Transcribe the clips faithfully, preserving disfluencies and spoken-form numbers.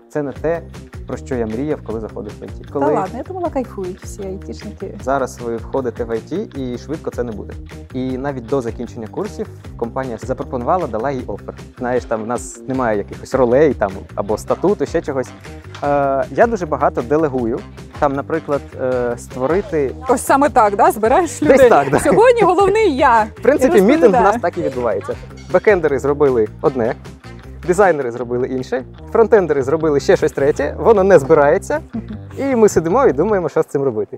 це не те, про що я мріяв, коли заходив в ай ті. Коли... Та ладно, я думала, кайфують всі айтішники. Зараз ви входите в ай ті і швидко це не буде. І навіть до закінчення курсів компанія запропонувала, дала їй офер. Знаєш, там в нас немає якихось ролей там, або статуту, ще чогось. Е, я дуже багато делегую. Там, наприклад, е, створити... Ось саме так, да? Збираєш людей? Десь так, да. Сьогодні головний я. В принципі, мітинг у нас так і відбувається. Бекендери зробили одне, дизайнери зробили інше, фронтендери зробили ще щось третє, воно не збирається, і ми сидимо і думаємо, що з цим робити.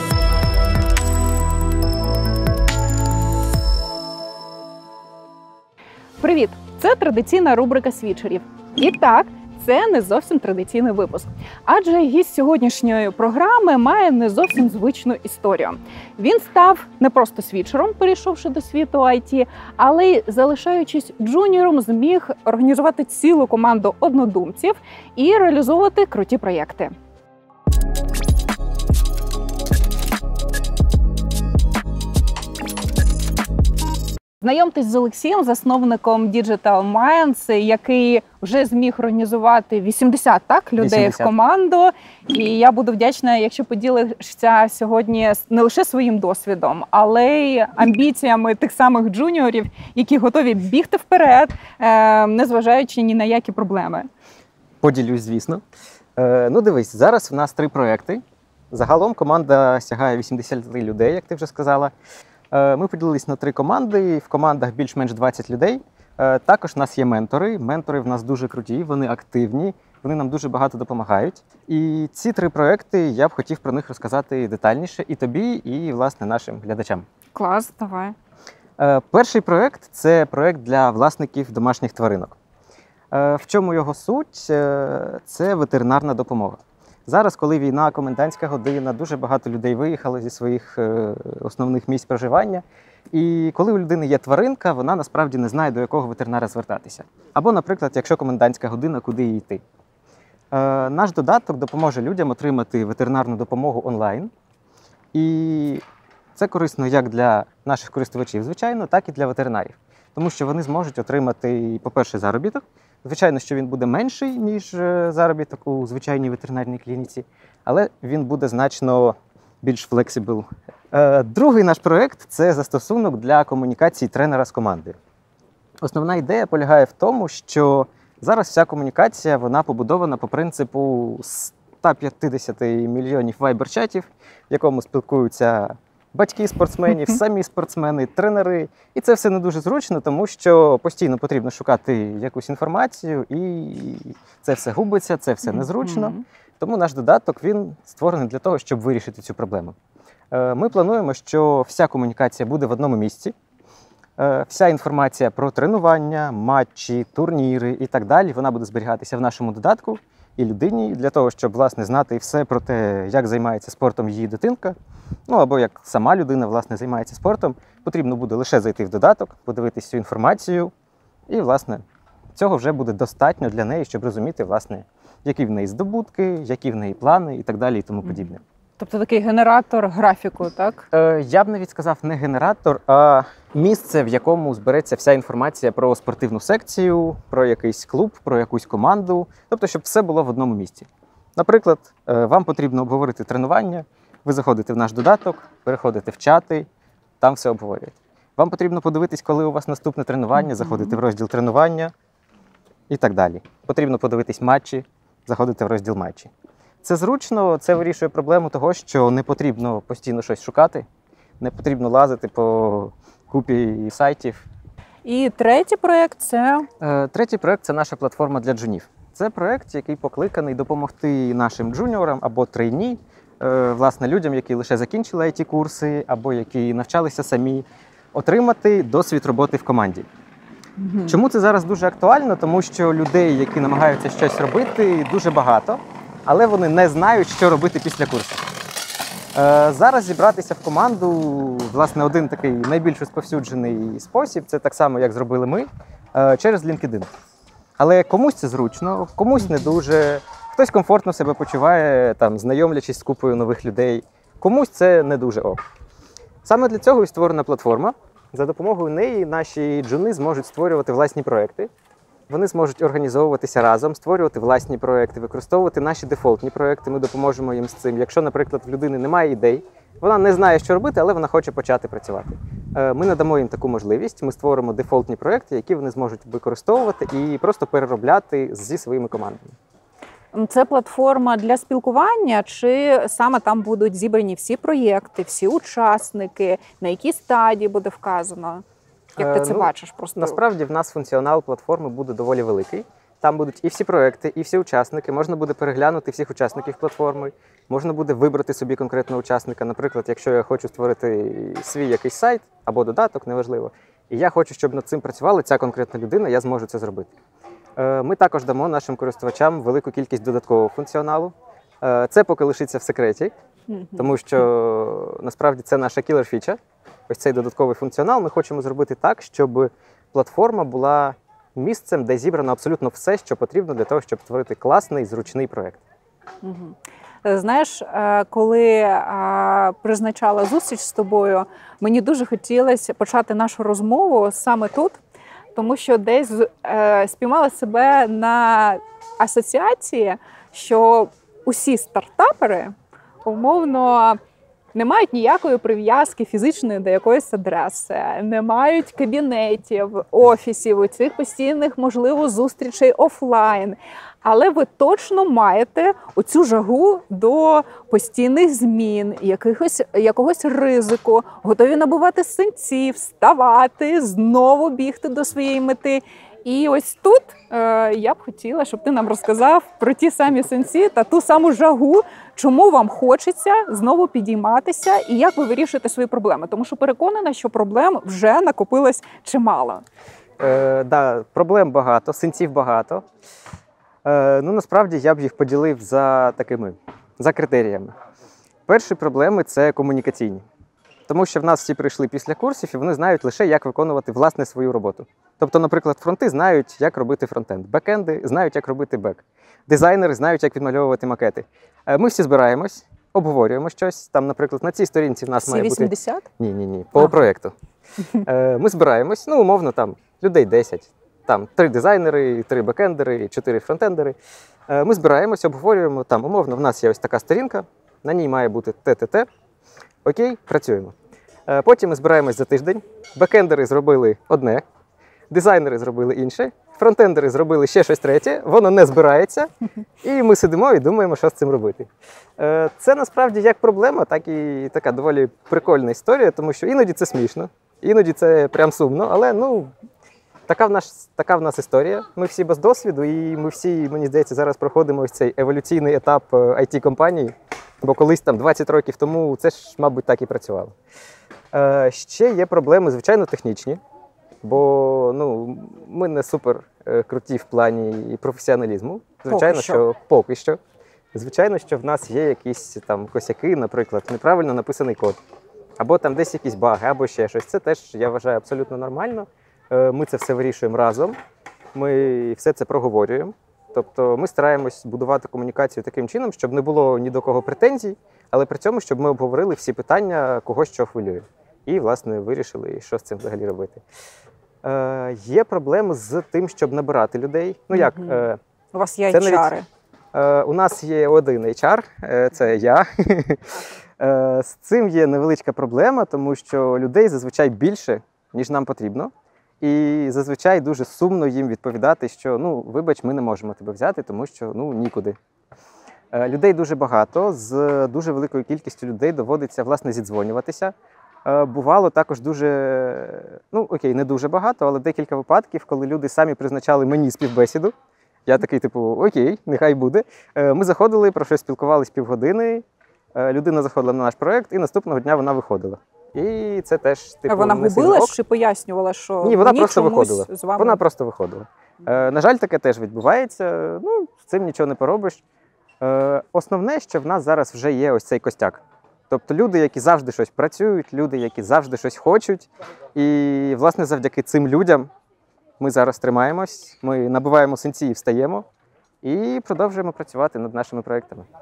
Привіт! Це традиційна рубрика свідчерів. І так, це не зовсім традиційний випуск. Адже гість сьогоднішньої програми має не зовсім звичну історію. Він став не просто свідчером, перейшовши до світу ай ті, але й залишаючись джуніором, зміг організувати цілу команду однодумців і реалізовувати круті проєкти. Знайомтесь з Олексієм, засновником Digital Minds, який вже зміг організувати вісімдесят так, людей вісімдесят в команду. І я буду вдячна, якщо поділишся сьогодні не лише своїм досвідом, але й амбіціями тих самих джуніорів, які готові бігти вперед, незважаючи ні на які проблеми. Поділюсь, звісно. Е, ну дивись, зараз в нас три проекти. Загалом команда сягає вісімдесят людей, як ти вже сказала. Ми поділились на три команди, в командах більш-менш двадцять людей. Також в нас є ментори. Ментори в нас дуже круті, вони активні, вони нам дуже багато допомагають. І ці три проекти, я б хотів про них розказати детальніше і тобі, і, власне, нашим глядачам. Клас, давай. Перший проект – це проект для власників домашніх тваринок. В чому його суть? Це ветеринарна допомога. Зараз, коли війна, комендантська година, дуже багато людей виїхало зі своїх е, основних місць проживання. І коли у людини є тваринка, вона насправді не знає, до якого ветеринара звертатися. Або, наприклад, якщо комендантська година, куди їй йти. Е, наш додаток допоможе людям отримати ветеринарну допомогу онлайн. І це корисно як для наших користувачів, звичайно, так і для ветеринарів. Тому що вони зможуть отримати, по-перше, заробіток. Звичайно, що він буде менший, ніж заробіток у звичайній ветеринарній клініці, але він буде значно більш флексибл. Другий наш проєкт – це застосунок для комунікації тренера з командою. Основна ідея полягає в тому, що зараз вся комунікація вона побудована по принципу ста п'ятдесяти мільйонів вайбер-чатів, в якому спілкуються батьки спортсменів, самі спортсмени, тренери. І це все не дуже зручно, тому що постійно потрібно шукати якусь інформацію, і це все губиться, це все незручно. Тому наш додаток, він створений для того, щоб вирішити цю проблему. Ми плануємо, що вся комунікація буде в одному місці. Вся інформація про тренування, матчі, турніри і так далі, вона буде зберігатися в нашому додатку. І людині для того, щоб, власне, знати все про те, як займається спортом її дитинка, ну або як сама людина, власне, займається спортом, потрібно буде лише зайти в додаток, подивитися цю інформацію, і, власне, цього вже буде достатньо для неї, щоб розуміти, власне, які в неї здобутки, які в неї плани і так далі і тому подібне. Тобто такий генератор графіку, так? Е, я б навіть сказав не генератор, а місце, в якому збереться вся інформація про спортивну секцію, про якийсь клуб, про якусь команду. Тобто, щоб все було в одному місці. Наприклад, е, вам потрібно обговорити тренування, ви заходите в наш додаток, переходите в чати, там все обговорюєте. Вам потрібно подивитись, коли у вас наступне тренування, заходите в розділ тренування і так далі. Потрібно подивитись матчі, заходите в розділ матчі. Це зручно, це вирішує проблему того, що не потрібно постійно щось шукати, не потрібно лазити по купі сайтів. І третій проєкт – це? Е, третій проєкт – це наша платформа для джунів. Це проєкт, який покликаний допомогти нашим джуніорам або трейні, е, власне, людям, які лише закінчили ай ті-курси, або які навчалися самі, отримати досвід роботи в команді. Mm-hmm. Чому це зараз дуже актуально? Тому що людей, які намагаються щось робити, дуже багато. Але вони не знають, що робити після курсу. Е, зараз зібратися в команду, власне, один такий найбільш розповсюджений спосіб, це так само, як зробили ми, е, через LinkedIn. Але комусь це зручно, комусь не дуже, хтось комфортно себе почуває, там, знайомлячись з купою нових людей, комусь це не дуже ок. Саме для цього і створена платформа. За допомогою неї наші джуни зможуть створювати власні проекти, Вони зможуть організовуватися разом, створювати власні проекти, використовувати наші дефолтні проекти. Ми допоможемо їм з цим. Якщо, наприклад, в людини немає ідей, вона не знає, що робити, але вона хоче почати працювати. Ми надамо їм таку можливість, ми створимо дефолтні проекти, які вони зможуть використовувати і просто переробляти зі своїми командами. Це платформа для спілкування, чи саме там будуть зібрані всі проєкти, всі учасники, на якій стадії буде вказано? Як ти це ну, бачиш? Просто насправді в нас функціонал платформи буде доволі великий. Там будуть і всі проекти, і всі учасники. Можна буде переглянути всіх учасників платформи. Можна буде вибрати собі конкретного учасника. Наприклад, якщо я хочу створити свій якийсь сайт або додаток, неважливо, і я хочу, щоб над цим працювала ця конкретна людина, я зможу це зробити. Ми також дамо нашим користувачам велику кількість додаткового функціоналу. Це поки лишиться в секреті, тому що насправді це наша кілер-фіча. Ось цей додатковий функціонал ми хочемо зробити так, щоб платформа була місцем, де зібрано абсолютно все, що потрібно для того, щоб створити класний, зручний проєкт. Угу. Знаєш, коли призначала зустріч з тобою, мені дуже хотілося почати нашу розмову саме тут, тому що десь е, спіймала себе на асоціації, що усі стартапери, умовно, не мають ніякої прив'язки фізичної до якоїсь адреси, не мають кабінетів, офісів, цих постійних, можливо, зустрічей офлайн. Але ви точно маєте оцю жагу до постійних змін, якихось, якогось ризику, готові набувати синці, вставати, знову бігти до своєї мети. І ось тут е, я б хотіла, щоб ти нам розказав про ті самі синці та ту саму жагу, чому вам хочеться знову підійматися і як ви вирішуєте свої проблеми. Тому що переконана, що проблем вже накопилось чимало. Е, да, проблем багато, синців багато. Е, ну, насправді, я б їх поділив за такими, за критеріями. Перші проблеми – це комунікаційні. Тому що в нас всі прийшли після курсів, і вони знають лише, як виконувати власне свою роботу. Тобто, наприклад, фронти знають, як робити фронтенд, бекенди знають, як робити бек, дизайнери знають, як відмальовувати макети. Ми всі збираємось, обговорюємо щось. Там, наприклад, на цій сторінці в нас має бути... Всі вісімдесят? Ні, ні, ні, по а. проєкту. Ми збираємось, ну, умовно, там, людей десять. Там, три дизайнери, три бекендери, чотири фронтендери. Ми збираємось, обговорюємо, там, умовно, в нас є ось така сторінка, на ній має бути те-те-те. Окей, працюємо. Потім ми збираємось за тиждень. Бекендери зробили одне, дизайнери зробили інше, фронтендери зробили ще щось третє, воно не збирається, і ми сидимо і думаємо, що з цим робити. Це насправді як проблема, так і така доволі прикольна історія, тому що іноді це смішно, іноді це прям сумно, але ну, така в нас, така в нас історія. Ми всі без досвіду, і ми всі, мені здається, зараз проходимо ось цей еволюційний етап ай ті-компанії. Бо колись там двадцять років тому це ж, мабуть, так і працювало. Е, ще є проблеми, звичайно, технічні, бо ну, ми не супер е, круті в плані професіоналізму. Звичайно, поки що. що поки що. Звичайно, що в нас є якісь там косяки, наприклад, неправильно написаний код, або там десь якісь баги, або ще щось. Це теж, я вважаю, абсолютно нормально. Е, ми це все вирішуємо разом, ми все це проговорюємо. Тобто ми стараємось будувати комунікацію таким чином, щоб не було ні до кого претензій, але при цьому, щоб ми обговорили всі питання, кого що хвилює. І, власне, вирішили, що з цим взагалі робити. Е, є проблеми з тим, щоб набирати людей. Ну як? Е, у вас є ейч ар? Е, у нас є один ейч ар, е, це я. е, з цим є невеличка проблема, тому що людей зазвичай більше, ніж нам потрібно. І зазвичай дуже сумно їм відповідати, що, ну, вибач, ми не можемо тебе взяти, тому що, ну, нікуди. Е, людей дуже багато, з дуже великою кількістю людей доводиться, власне, зідзвонюватися. Е, бувало також дуже, ну, окей, не дуже багато, але декілька випадків, коли люди самі призначали мені співбесіду. Я такий, типу, окей, нехай буде. Е, ми заходили, про щось спілкувалися півгодини, е, людина заходила на наш проєкт, і наступного дня вона виходила. І це теж, типу, вона губилась чи пояснювала, що Ні, вона просто виходила. З вами... Вона просто виходила. Е, на жаль, таке теж відбувається. Ну, з цим нічого не поробиш. Е, основне, що в нас зараз вже є ось цей костяк. Тобто люди, які завжди щось працюють, люди, які завжди щось хочуть. І, власне, завдяки цим людям ми зараз тримаємось, ми набиваємо синці і встаємо. І продовжуємо працювати над нашими проєктами.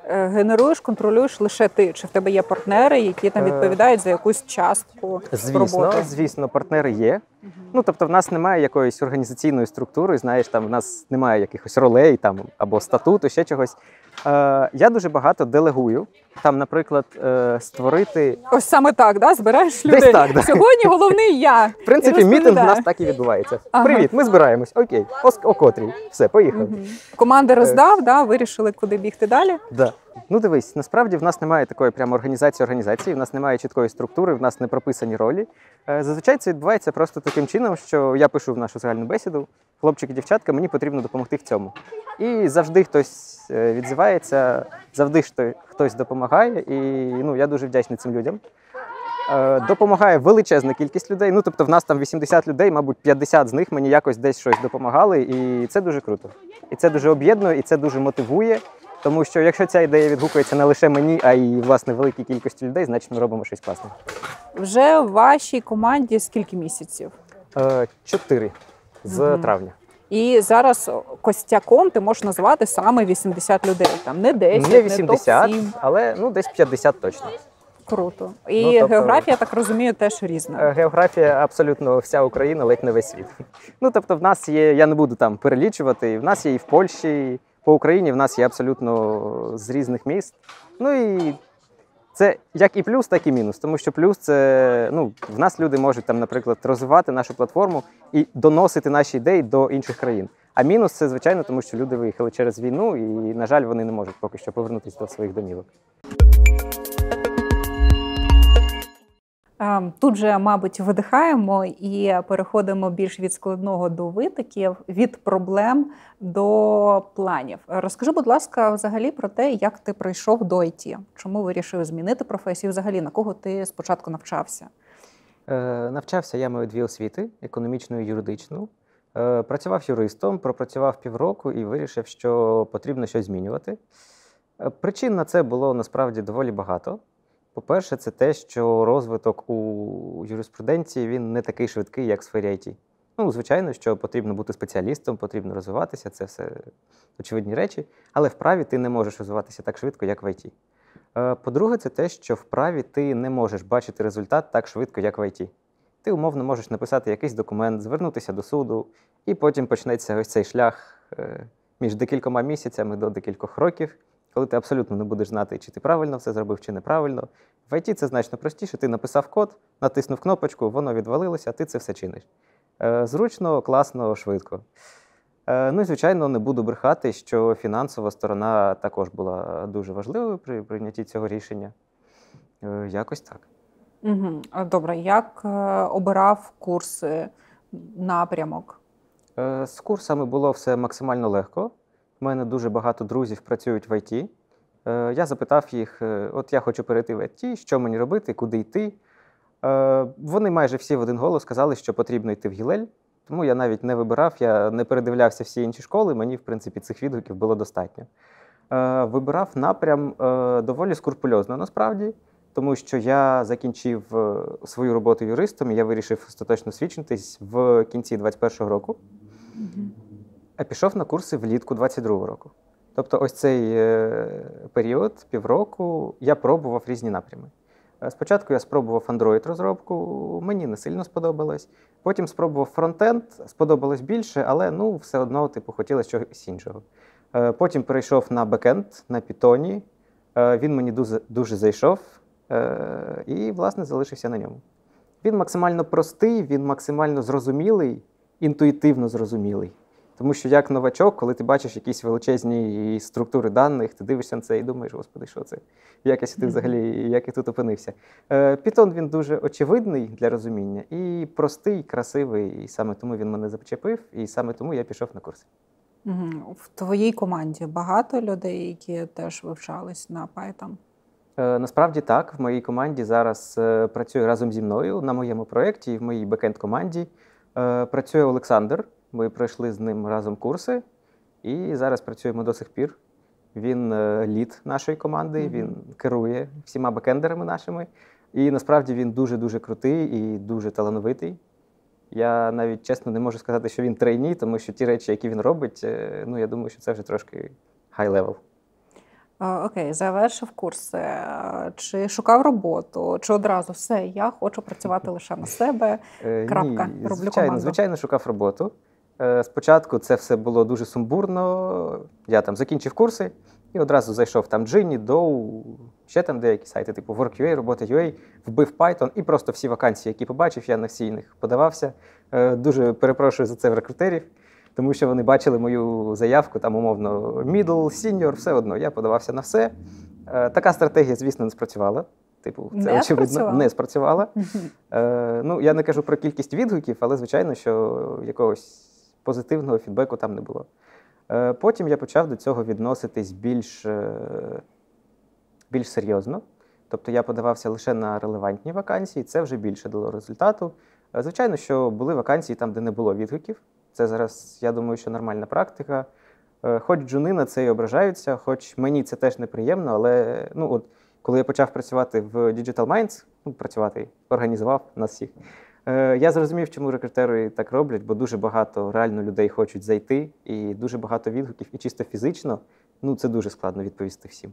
е, генеруєш, контролюєш лише ти? Чи в тебе є партнери, які там Е, відповідають за якусь частку Звісно, роботи? звісно, партнери є. Ну, тобто, в нас немає якоїсь організаційної структури, знаєш, там в нас немає якихось ролей там або статуту, ще чогось. Е, я дуже багато делегую. Там, наприклад, е, створити. Ось саме так, да? Збираєш Десь людей. так, да. Сьогодні головний я. В принципі, І мітинг у розповідаю. нас так і відбувається. Ага. Привіт, ми збираємось. Окей, о, о котрій. Все, поїхали. Мгм. Команди роздав, да? Вирішили, куди бігти далі. Да. Ну дивись, насправді в нас немає такої прямо організації організації, в нас немає чіткої структури, в нас не прописані ролі. Е, Зазвичай це відбувається просто таким чином, що я пишу в нашу загальну бесіду, хлопчики, дівчатка, мені потрібно допомогти в цьому. І завжди хтось е, відзивається, завжди хто- хтось допомагає, і ну, я дуже вдячний цим людям. Е, Допомагає величезна кількість людей. Ну, тобто, в нас там вісімдесят людей, мабуть, п'ятдесят з них мені якось десь щось допомагали, і це дуже круто. І це дуже об'єднує, і це дуже мотивує. Тому що якщо ця ідея відгукується не лише мені, а й власне великій кількості людей, значить ми робимо щось класне. Вже в вашій команді скільки місяців? Е, Чотири з Мгм. травня. І зараз костяком ти можеш назвати саме вісімдесят людей. Там не десять, Не не вісімдесят, топ сім. але ну десь п'ятдесят точно. Круто. І Ну, тобто- географія, я так розумію, теж різна. Е, Географія абсолютно вся Україна, ледь не весь світ. Ну тобто, в нас є, я не буду там перелічувати. В нас є і в Польщі, по Україні в нас є абсолютно з різних міст. Ну і це як і плюс, так і мінус. Тому що плюс це ну, в нас люди можуть там, наприклад, розвивати нашу платформу і доносити наші ідеї до інших країн. А мінус це, звичайно, тому що люди виїхали через війну, і, на жаль, вони не можуть поки що повернутися до своїх домівок. Ем, Тут же, мабуть, видихаємо і переходимо більш від складного до витоків, від проблем до планів. Розкажи, будь ласка, взагалі про те, як ти прийшов до ай ті. Чому вирішив змінити професію? Взагалі, на кого ти спочатку навчався? Е, Навчався я маю дві освіти економічну і юридичну. Е, Працював юристом, пропрацював півроку і вирішив, що потрібно щось змінювати. Е, Причин на це було насправді доволі багато. По-перше, це те, що розвиток у юриспруденції він не такий швидкий, як в сфері ай ті. Ну, звичайно, що потрібно бути спеціалістом, потрібно розвиватися, це все очевидні речі, але в праві ти не можеш розвиватися так швидко, як в ай ті. Е, По-друге, це те, що в праві ти не можеш бачити результат так швидко, як в ай ті. Ти умовно можеш написати якийсь документ, звернутися до суду, і потім почнеться ось цей шлях е, між декількома місяцями до декількох років, коли ти абсолютно не будеш знати, чи ти правильно все зробив, чи неправильно. В ай ті це значно простіше. Ти написав код, натиснув кнопочку, воно відвалилося, а ти це все чиниш. Е, Зручно, класно, швидко. Е, Ну і, звичайно, не буду брехати, що фінансова сторона також була дуже важливою при прийнятті цього рішення. Е, Якось так. Угу. Добре, як е, обирав курси, напрямок? Е, З курсами було все максимально легко. У мене дуже багато друзів працюють в ай ті. Е, Я запитав їх, е, от я хочу перейти в ай ті, що мені робити, куди йти. Е, Вони майже всі в один голос сказали, що потрібно йти в Гілель. Тому я навіть не вибирав, я не передивлявся всі інші школи, мені, в принципі, цих відгуків було достатньо. Е, Вибирав напрям е, доволі скрупульозно, насправді, тому що я закінчив е, свою роботу юристом, і я вирішив остаточно свідчитись в кінці двадцять першого року. А пішов на курси влітку двадцять другого року. Тобто ось цей е, період, півроку, я пробував різні напрями. Е, Спочатку я спробував Android-розробку, мені не сильно сподобалось. Потім спробував фронтенд, сподобалось більше, але ну, все одно типу, хотілося чогось іншого. Е, Потім перейшов на бекенд, на Python. Е, Він мені дуже, дуже зайшов е, і, власне, залишився на ньому. Він максимально простий, він максимально зрозумілий, інтуїтивно зрозумілий. Тому що як новачок, коли ти бачиш якісь величезні структури даних, ти дивишся на це і думаєш, господи, що це? Як я сюди взагалі, як я тут опинився? Python, він дуже очевидний для розуміння і простий, красивий, і саме тому він мене зачепив, і саме тому я пішов на курси. Угу. В твоїй команді багато людей, які теж вивчались на Python? Е, Насправді так, в моїй команді зараз е, працює разом зі мною на моєму проєкті, в моїй бекенд-команді е, працює Олександр. Ми пройшли з ним разом курси і зараз працюємо до сих пір. Він е, лід нашої команди, mm-hmm. він керує всіма бекендерами нашими. І насправді він дуже-дуже крутий і дуже талановитий. Я навіть чесно не можу сказати, що він трейні, тому що ті речі, які він робить, е, ну я думаю, що це вже трошки high level. А, Окей, завершив курси, а, чи шукав роботу, чи одразу все, я хочу працювати лише на себе, Е, крапка, Ні, роблю звичайно, команду. звичайно, шукав роботу. Е, Спочатку це все було дуже сумбурно. Я там закінчив курси і одразу зайшов там Джині, Доу, ще там деякі сайти, типу Work.ua, Робота.ua, вбив Python і просто всі вакансії, які побачив, я на всі них подавався. Е, Дуже перепрошую за це в рекрутерів, тому що вони бачили мою заявку, там умовно middle, senior, все одно. Я подавався на все. Е, Така стратегія, звісно, не спрацювала. Типу, це Не очевидно спрацювала? не спрацювала. Мгм. Е, ну, я не кажу про кількість відгуків, але звичайно, що якогось позитивного фідбеку там не було. Е, потім я почав до цього відноситись більш, е, більш серйозно. Тобто я подавався лише на релевантні вакансії, це вже більше дало результату. Е, звичайно, що були вакансії там, де не було відгуків. Це зараз, я думаю, що нормальна практика. Е, хоч джуни на це і ображаються, хоч мені це теж неприємно, але ну, от, коли я почав працювати в Digital Minds, ну, працювати, організував нас всіх, е, я зрозумів, чому рекрутери так роблять, бо дуже багато реально людей хочуть зайти, і дуже багато відгуків, і чисто фізично, ну, це дуже складно відповісти всім.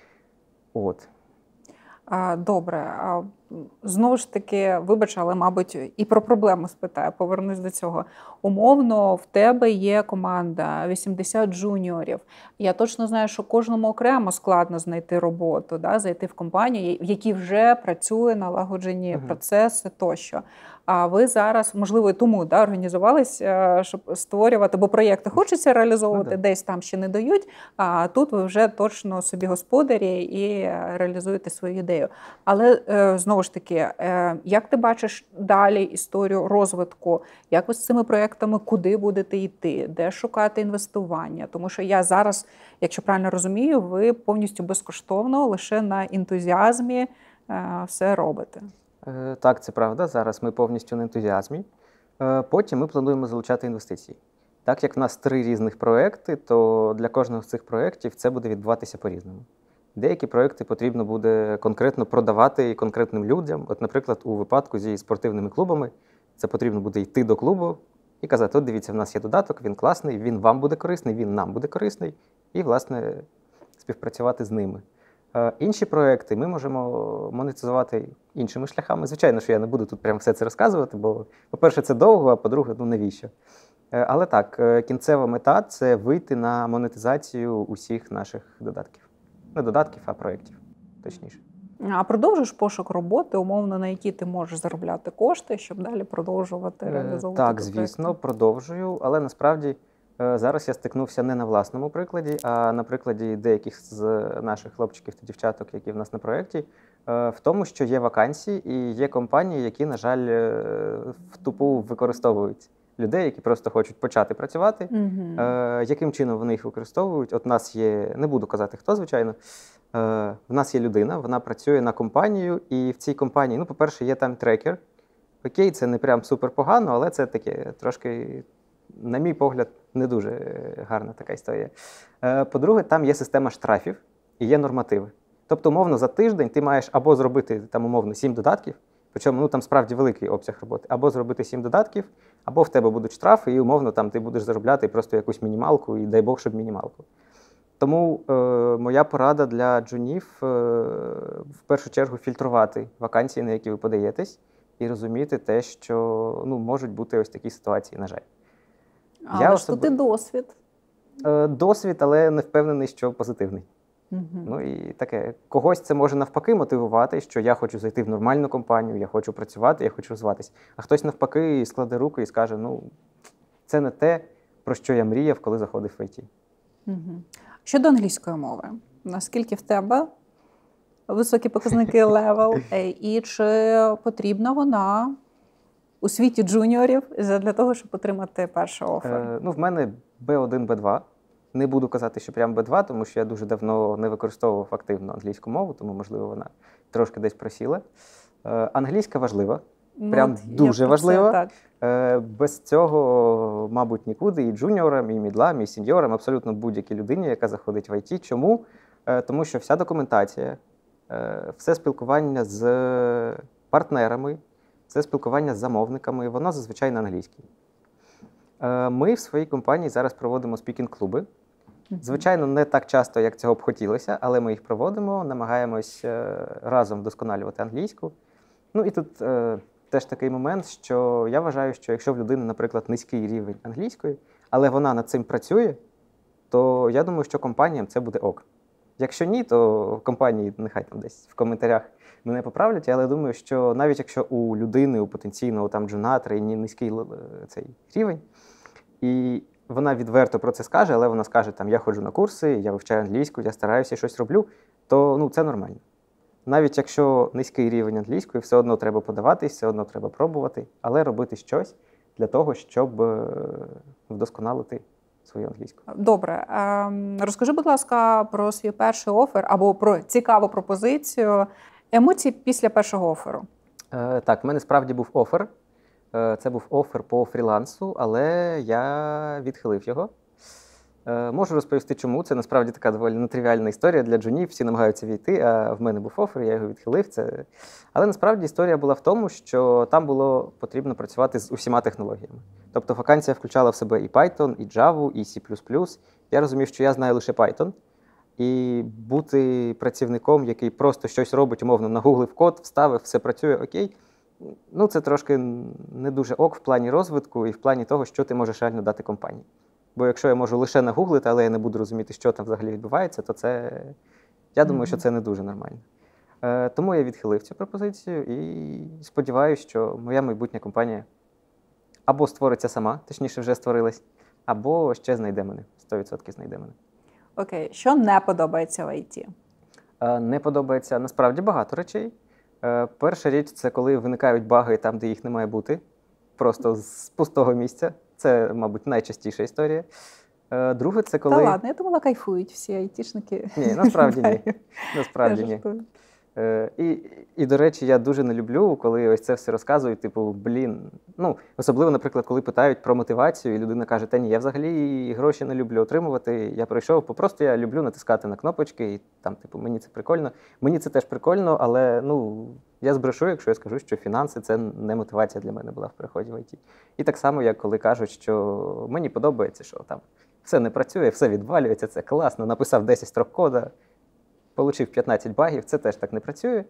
От. А, Добре. А, м, Знову ж таки, вибач, але, мабуть, і про проблему спитаю, повернусь до цього. Умовно, в тебе є команда вісімдесят джуніорів. Я точно знаю, що кожному окремо складно знайти роботу, да, зайти в компанію, в якій вже працює налагоджені Мгм. процеси тощо. А ви зараз, можливо, і тому да, організувались, е, щоб створювати, бо проєкти хочеться реалізовувати, Ну, да. десь там ще не дають, а тут ви вже точно собі господарі і е, реалізуєте свою ідею. Але е, знову ж таки, е, як ти бачиш далі історію розвитку? Як ви з цими проєктами, куди будете йти, де шукати інвестування? Тому що я зараз, якщо правильно розумію, ви повністю безкоштовно, лише на ентузіазмі е, все робите. Е, Так, це правда. Зараз ми повністю на ентузіазмі. Е, Потім ми плануємо залучати інвестиції. Так як в нас три різних проекти, то для кожного з цих проєктів це буде відбуватися по-різному. Деякі проекти потрібно буде конкретно продавати конкретним людям. От, наприклад, у випадку зі спортивними клубами це потрібно буде йти до клубу і казати: от дивіться, в нас є додаток, він класний, він вам буде корисний, він нам буде корисний, і, власне, співпрацювати з ними. Е, Інші проекти ми можемо монетизувати іншими шляхами. Звичайно, що я не буду тут прямо все це розказувати, бо, по-перше, це довго, а по-друге, ну навіщо? Е, Але так, е, кінцева мета – це вийти на монетизацію усіх наших додатків. Не додатків, а проєктів, точніше. А продовжуєш пошук роботи, умовно, на якій ти можеш заробляти кошти, щоб далі продовжувати Е, реалізовувати Так, ті звісно, проекти? продовжую, але насправді е, зараз я стикнувся не на власному прикладі, а на прикладі деяких з наших хлопчиків та дівчаток, які в нас на проєкті, е, в тому, що є вакансії і є компанії, які, на жаль, е, в тупу використовують людей, які просто хочуть почати працювати. Мгм. Е, Яким чином вони їх використовують? От нас є, не буду казати хто, звичайно. Е, В нас є людина, вона працює на компанію, і в цій компанії, ну, по-перше, є там трекер. Окей, це не прям супер погано, але це таке трошки, на мій погляд, не дуже гарна така історія. Е, По-друге, там є система штрафів і є нормативи. Тобто, умовно, за тиждень ти маєш або зробити там, умовно, сім додатків, причому ну, там справді великий обсяг роботи, або зробити сім додатків, або в тебе будуть штрафи, і умовно там ти будеш заробляти просто якусь мінімалку, і дай Бог, щоб мінімалку. Тому е, моя порада для джунів е, в першу чергу фільтрувати вакансії, на які ви подаєтесь, і розуміти те, що ну, можуть бути ось такі ситуації, на жаль. Але Я ж особи- тут і досвід. Е, Досвід, але не впевнений, що позитивний. Мгм. Ну і таке, когось це може навпаки мотивувати, що я хочу зайти в нормальну компанію, я хочу працювати, я хочу розвиватись. А хтось навпаки складе руки і скаже: ну, це не те, про що я мріяв, коли заходив в ай ті. Мгм. Щодо англійської мови, наскільки в тебе високі показники левел, е, і чи потрібна вона у світі джуніорів для того, щоб отримати перший офер? Е, ну, в мене бі один, бі два. Не буду казати, що прям бі два, тому що я дуже давно не використовував активно англійську мову, тому, можливо, вона трошки десь просіла. Е, англійська важлива. Ну, прям от я дуже про це, важливо. так. Е, без цього, мабуть, нікуди і джуніорам, і мідлам, і сеньорам, абсолютно будь-якій людині, яка заходить в ай ті. Чому? Е, тому що вся документація, е, все спілкування з партнерами, все спілкування з замовниками, воно зазвичай на англійській. Е, Ми в своїй компанії зараз проводимо спікінг-клуби. Звичайно, не так часто, як цього б хотілося, але ми їх проводимо, намагаємось е, разом вдосконалювати англійську. Ну і тут е, теж такий момент, що я вважаю, що якщо в людини, наприклад, низький рівень англійської, але вона над цим працює, то я думаю, що компаніям це буде ок. Якщо ні, то компанії нехай там десь в коментарях мене поправлять, але думаю, що навіть якщо у людини, у потенційного там джуна, трейні низький цей рівень, і вона відверто про це скаже, але вона скаже, там, я ходжу на курси, я вивчаю англійську, я стараюся, щось роблю, то ну, це нормально. Навіть якщо низький рівень англійської, все одно треба подаватись, все одно треба пробувати, але робити щось для того, щоб е, вдосконалити свою англійську. Добре. Ем, розкажи, будь ласка, про свій перший офер або про цікаву пропозицію. Емоції після першого оферу. Е, так, в мене справді був офер. Е, це був офер по фрілансу, але я відхилив його. Е, можу розповісти, чому. Це насправді така доволі нетривіальна історія для джунів. Всі намагаються війти, а в мене був офер, я його відхилив. Це... Але насправді історія була в тому, що там було потрібно працювати з усіма технологіями. Тобто вакансія включала в себе і Python, і Java, і C++. Я розумів, що я знаю лише Python. І бути працівником, який просто щось робить, умовно, нагуглив код, вставив, все працює, окей. Ну, це трошки не дуже ок в плані розвитку і в плані того, що ти можеш реально дати компанії. Бо якщо я можу лише нагуглити, але я не буду розуміти, що там взагалі відбувається, то це, я думаю, що це не дуже нормально. Е, тому я відхилив цю пропозицію і сподіваюся, що моя майбутня компанія або створиться сама, точніше вже створилась, або ще знайде мене, сто відсотків знайде мене. Окей, що не подобається в ай ті? Е, не подобається насправді багато речей. Е, перша річ – це коли виникають баги там, де їх не має бути, просто з пустого місця. Це, мабуть, найчастіша історія. Е, друге – це коли… Та ладно, я думала, кайфують всі айтішники. Ні, насправді ні. Насправді ні. Е, і, і, до речі, я дуже не люблю, коли ось це все розказують, типу, блін, ну, особливо, наприклад, коли питають про мотивацію, і людина каже, та ні, я взагалі гроші не люблю отримувати, я прийшов, просто я люблю натискати на кнопочки, і там, типу, мені це прикольно. Мені це теж прикольно, але, ну, я збрешу, якщо я скажу, що фінанси – це не мотивація для мене була в переході в ай ті. І так само, як коли кажуть, що мені подобається, що там все не працює, все відвалюється, це класно, написав десять строк кода, получив п'ятнадцять багів, це теж так не працює.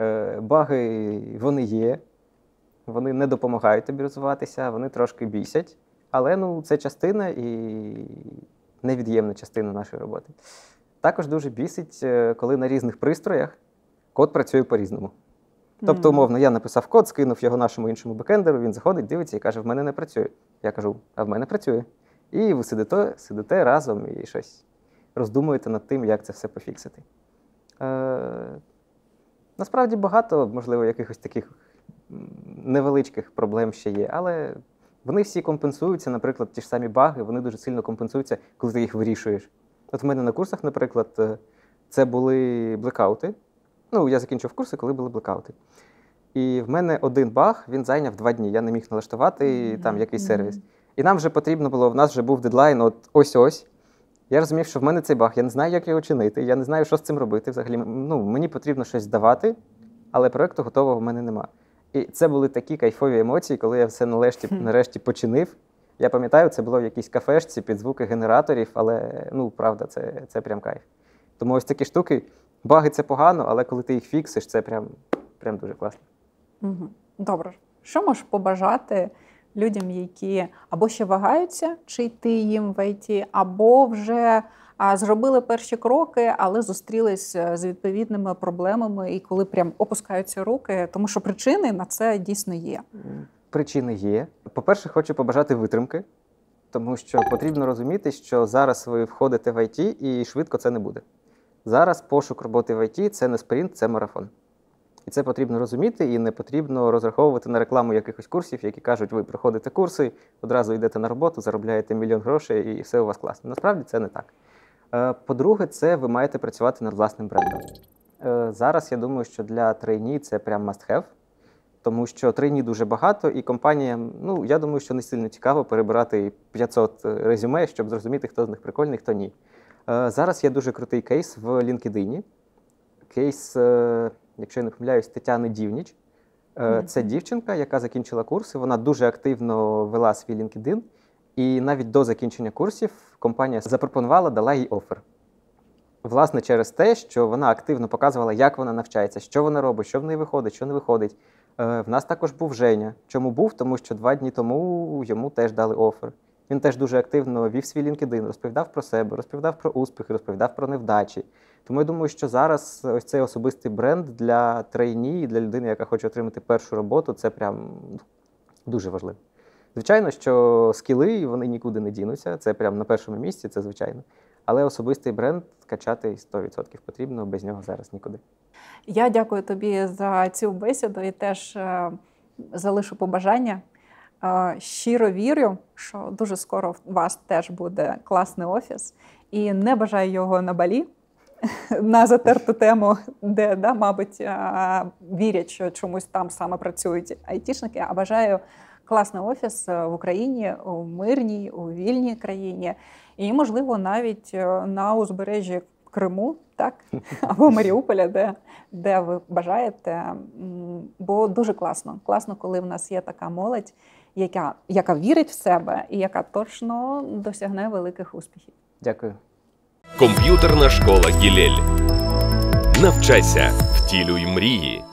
Баги, вони є, вони не допомагають тобі розвиватися, вони трошки бісять, але ну, це частина і невід'ємна частина нашої роботи. Також дуже бісить, коли на різних пристроях код працює по-різному. Тобто, умовно, я написав код, скинув його нашому іншому бекендеру, він заходить, дивиться і каже, в мене не працює. Я кажу, а в мене працює. І ви сидите, сидите разом і щось роздумуєте над тим, як це все пофіксити. Е, насправді багато, можливо, якихось таких невеличких проблем ще є, але вони всі компенсуються, наприклад, ті ж самі баги, вони дуже сильно компенсуються, коли ти їх вирішуєш. От в мене на курсах, наприклад, це були блекаути. Ну, я закінчив курси, коли були блекаути. І в мене один баг, він зайняв два дні. Я не міг налаштувати mm-hmm. там якийсь сервіс. І нам вже потрібно було, в нас вже був дедлайн от ось-ось. Я розумів, що в мене цей баг, я не знаю, як його чинити, я не знаю, що з цим робити взагалі. Ну, мені потрібно щось здавати, але проєкту готового в мене нема. І це були такі кайфові емоції, коли я все нарешті, нарешті починив. Я пам'ятаю, це було в якійсь кафешці під звуки генераторів, але, ну, правда, це, це прям кайф. Тому ось такі штуки, баги – це погано, але коли ти їх фіксиш, це прям, прям дуже класно. Угу. Добре. Що можеш побажати людям, які або ще вагаються, чи йти їм в ай ті, або вже а, зробили перші кроки, але зустрілись з відповідними проблемами, і коли прям опускаються руки, тому що причини на це дійсно є. Причини є. По-перше, хочу побажати витримки, тому що потрібно розуміти, що зараз ви входите в ай ті і швидко це не буде. Зараз пошук роботи в ай ті – це не спринт, це марафон. І це потрібно розуміти, і не потрібно розраховувати на рекламу якихось курсів, які кажуть, ви проходите курси, одразу йдете на роботу, заробляєте мільйон грошей і все у вас класно. Насправді це не так. По-друге, це ви маєте працювати над власним брендом. Зараз я думаю, що для трейні це прям must have, тому що трейні дуже багато, і компаніям, ну, я думаю, що не сильно цікаво перебирати п'ятсот резюме, щоб зрозуміти, хто з них прикольний, хто ні. Зараз є дуже крутий кейс в LinkedIn. Кейс, якщо я не помиляюсь, Тетяни Дівніч. Mm-hmm. Це дівчинка, яка закінчила курси, вона дуже активно вела свій LinkedIn, І навіть до закінчення курсів компанія запропонувала, дала їй офер. Власне, через те, що вона активно показувала, як вона навчається, що вона робить, що в неї виходить, що не виходить. Е, в нас також був Женя. Чому був? Тому що два дні тому йому теж дали офер. Він теж дуже активно вів свій LinkedIn, розповідав про себе, розповідав про успіхи, розповідав про невдачі. Тому я думаю, що зараз ось цей особистий бренд для трейні і для людини, яка хоче отримати першу роботу, це прям дуже важливо. Звичайно, що скіли, вони нікуди не дінуться, це прямо на першому місці, це звичайно. Але особистий бренд качати сто відсотків потрібно, без нього зараз нікуди. Я дякую тобі за цю бесіду і теж е, залишу побажання. Е, щиро вірю, що дуже скоро у вас теж буде класний офіс. І не бажаю його на Балі, на затерту тему, де, да, мабуть, е, вірять, що чомусь там саме працюють айтішники, а бажаю класний офіс в Україні, у мирній, у вільній країні. І, можливо, навіть на узбережжі Криму, так? Або Маріуполя, де, де ви бажаєте. Бо дуже класно. Класно, коли в нас є така молодь, яка, яка вірить в себе і яка точно досягне великих успіхів. Дякую. Комп'ютерна школа «Гілель». Навчайся, втілюй мрії.